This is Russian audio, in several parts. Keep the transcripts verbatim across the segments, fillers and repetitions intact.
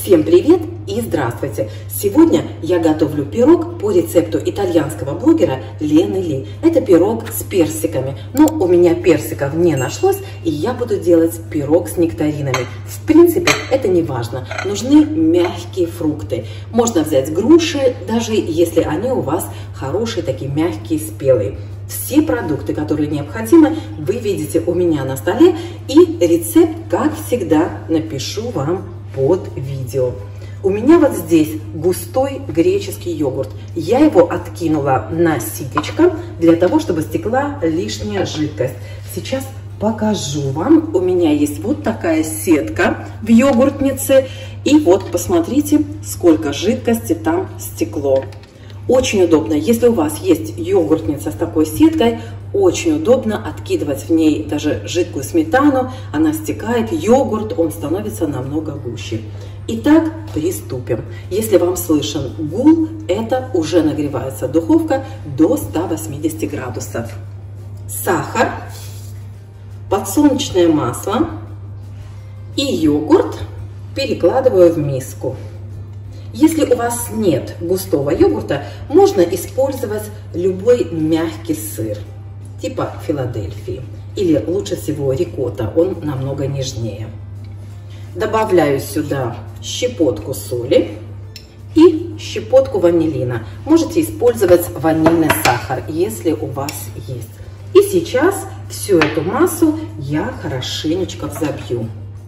Всем привет и здравствуйте! Сегодня я готовлю пирог по рецепту итальянского блогера Лены Ли. Это пирог с персиками, но у меня персиков не нашлось, и я буду делать пирог с нектаринами. В принципе, это не важно. Нужны мягкие фрукты. Можно взять груши, даже если они у вас хорошие, такие мягкие, спелые. Все продукты, которые необходимы, вы видите у меня на столе, и рецепт, как всегда, напишу вам под видео. У меня вот здесь густой греческий йогурт. Я его откинула на ситечко для того, чтобы стекла лишняя жидкость. Сейчас покажу вам. У меня есть вот такая сетка в йогуртнице. И вот посмотрите, сколько жидкости там стекло. Очень удобно, если у вас есть йогуртница с такой сеткой, очень удобно откидывать в ней даже жидкую сметану, она стекает, йогурт, он становится намного гуще. Итак, приступим. Если вам слышен гул, это уже нагревается духовка до ста восьмидесяти градусов. Сахар, подсолнечное масло и йогурт перекладываю в миску. Если у вас нет густого йогурта, можно использовать любой мягкий сыр, типа Филадельфии, или лучше всего рикотта, он намного нежнее. Добавляю сюда щепотку соли и щепотку ванилина. Можете использовать ванильный сахар, если у вас есть. И сейчас всю эту массу я хорошенечко взобью.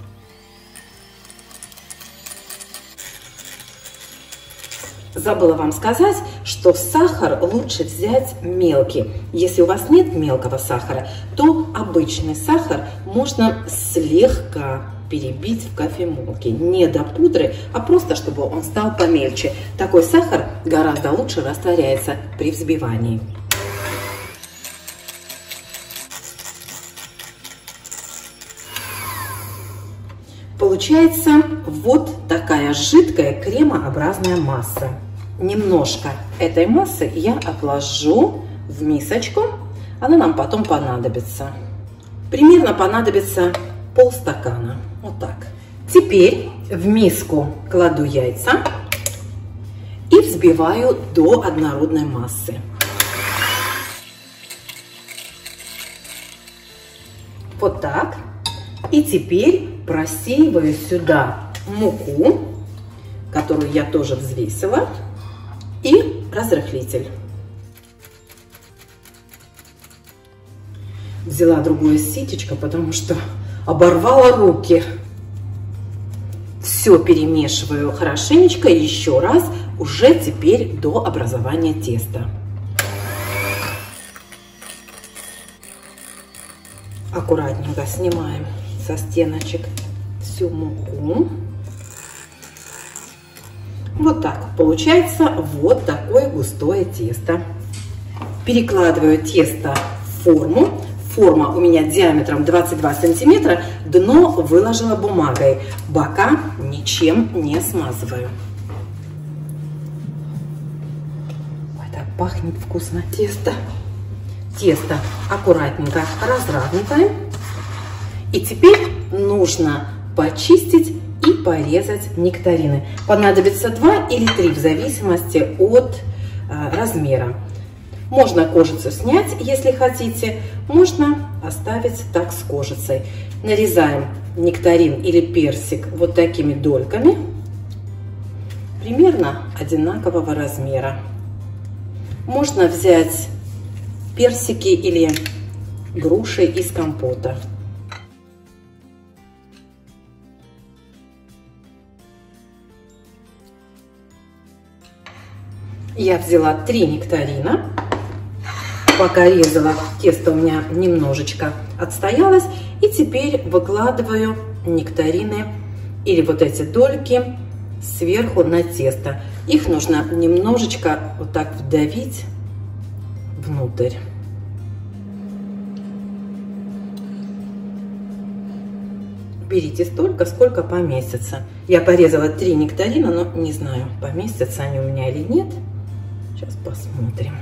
Забыла вам сказать, что сахар лучше взять мелкий. Если у вас нет мелкого сахара, то обычный сахар можно слегка перебить в кофемолке. Не до пудры, а просто чтобы он стал помельче. Такой сахар гораздо лучше растворяется при взбивании. Получается вот такая жидкая кремообразная масса. Немножко этой массы я отложу в мисочку, она нам потом понадобится. Примерно понадобится полстакана. Вот так. Теперь в миску кладу яйца и взбиваю до однородной массы. Вот так. И теперь просеиваю сюда муку, которую я тоже взвесила, и разрыхлитель. Взяла другое ситечко, потому что оборвала руки. Все перемешиваю хорошенечко еще раз, уже теперь до образования теста. Аккуратненько снимаем со стеночек всю муку. Вот так получается вот такое густое тесто. Перекладываю тесто в форму. Форма у меня диаметром двадцать два сантиметра. Дно выложила бумагой. Бока ничем не смазываю. Ой, так пахнет вкусно тесто. Тесто аккуратненько разравниваем. И теперь нужно почистить и порезать нектарины. Понадобится два или три в зависимости от а, размера. Можно кожицу снять, если хотите. Можно оставить так с кожицей. Нарезаем нектарин или персик вот такими дольками. Примерно одинакового размера. Можно взять персики или груши из компота. Я взяла три нектарина, пока резала, тесто у меня немножечко отстоялось, и теперь выкладываю нектарины или вот эти дольки сверху на тесто. Их нужно немножечко вот так вдавить внутрь. Берите столько, сколько поместится. Я порезала три нектарина, но не знаю, поместятся они у меня или нет. Сейчас посмотрим.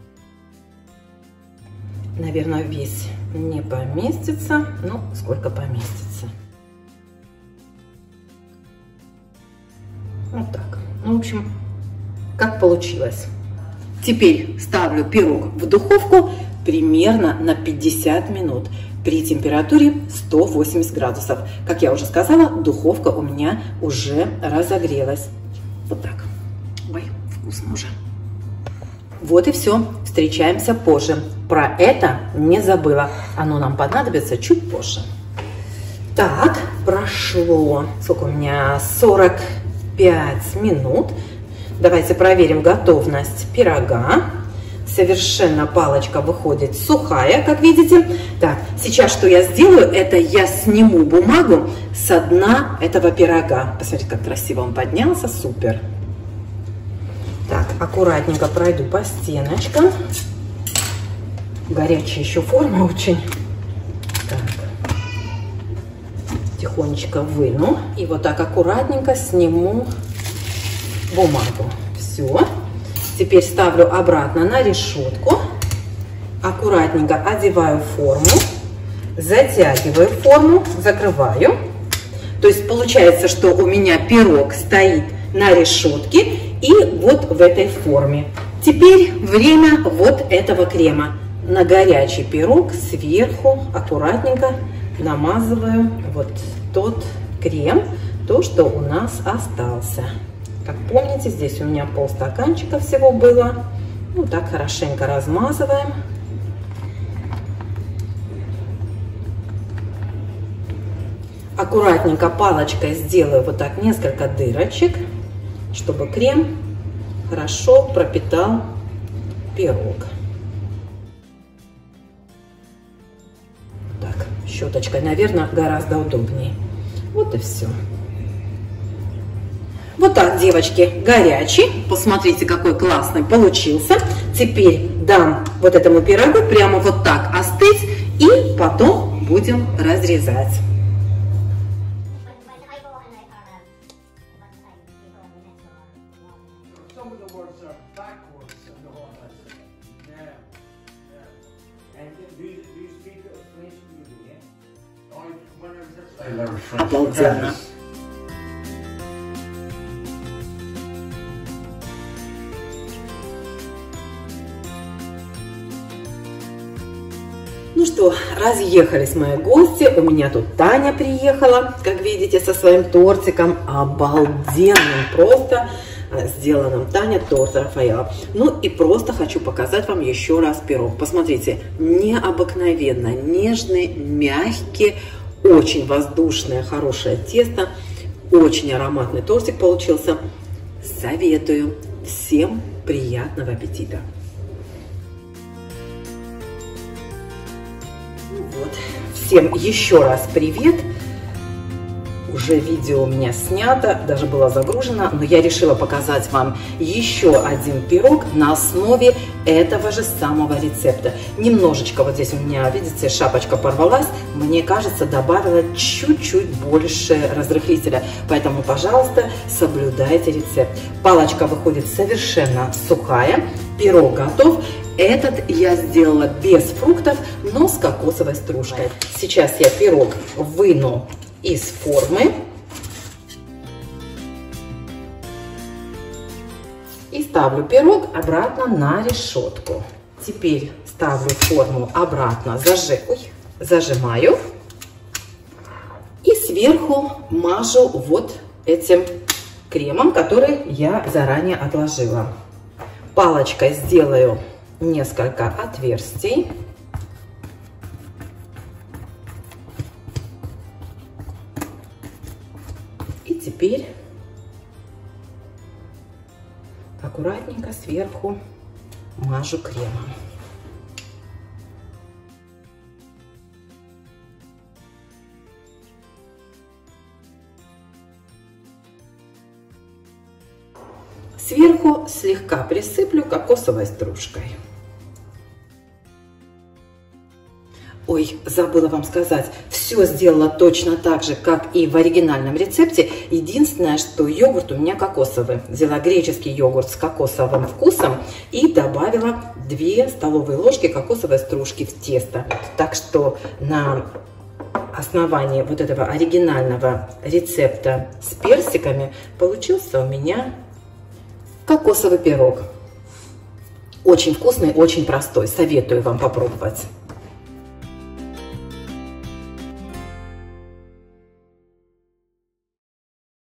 Наверное, весь не поместится, но сколько поместится. Вот так. Ну, в общем, как получилось. Теперь ставлю пирог в духовку примерно на пятьдесят минут при температуре сто восемьдесят градусов. Как я уже сказала, духовка у меня уже разогрелась. Вот так. Ой, вкусно уже. Вот и все. Встречаемся позже. Про это не забыла. Оно нам понадобится чуть позже. Так, прошло, сколько у меня, сорок пять минут. Давайте проверим готовность пирога. Совершенно палочка выходит сухая, как видите. Так, сейчас что я сделаю, это я сниму бумагу со дна этого пирога. Посмотрите, как красиво он поднялся, супер. Так, аккуратненько пройду по стеночкам. Горячая еще форма очень. Так. Тихонечко выну. И вот так аккуратненько сниму бумагу. Все. Теперь ставлю обратно на решетку. Аккуратненько одеваю форму. Затягиваю форму. Закрываю. То есть получается, что у меня пирог стоит на решетке и вот в этой форме. Теперь время вот этого крема. На горячий пирог сверху аккуратненько намазываю вот тот крем, то, что у нас остался. Как помните, здесь у меня полстаканчика всего было. Ну, так хорошенько размазываем. Аккуратненько палочкой сделаю вот так несколько дырочек, чтобы крем хорошо пропитал пирог. Так, щеточкой, наверное, гораздо удобнее. Вот и все. Вот так, девочки, горячий. Посмотрите, какой классный получился. Теперь дам вот этому пирогу прямо вот так остыть и потом будем разрезать. Обалденно. Ну что, разъехались мои гости. У меня тут Таня приехала, как видите, со своим тортиком. Обалденным просто сделанным. Таня торт Рафаэлло. Ну и просто хочу показать вам еще раз пирог. Посмотрите, необыкновенно нежный, мягкий, очень воздушное, хорошее тесто. Очень ароматный тортик получился. Советую. Всем приятного аппетита. Вот. Всем еще раз привет. Уже видео у меня снято, даже было загружено, но я решила показать вам еще один пирог на основе этого же самого рецепта. Немножечко вот здесь у меня, видите, шапочка порвалась, мне кажется, добавила чуть-чуть больше разрыхлителя, поэтому, пожалуйста, соблюдайте рецепт. Палочка выходит совершенно сухая, пирог готов. Этот я сделала без фруктов, но с кокосовой стружкой. Сейчас я пирог выну из формы и ставлю пирог обратно на решетку. Теперь ставлю форму обратно, зажи... Ой, зажимаю и сверху мажу вот этим кремом, который я заранее отложила. Палочкой сделаю несколько отверстий. И теперь аккуратненько сверху мажу кремом. Сверху слегка присыплю кокосовой стружкой. Ой, забыла вам сказать, все сделала точно так же, как и в оригинальном рецепте. Единственное, что йогурт у меня кокосовый. Взяла греческий йогурт с кокосовым вкусом и добавила две столовые ложки кокосовой стружки в тесто. Так что на основании вот этого оригинального рецепта с персиками получился у меня кокосовый пирог. Очень вкусный, очень простой. Советую вам попробовать.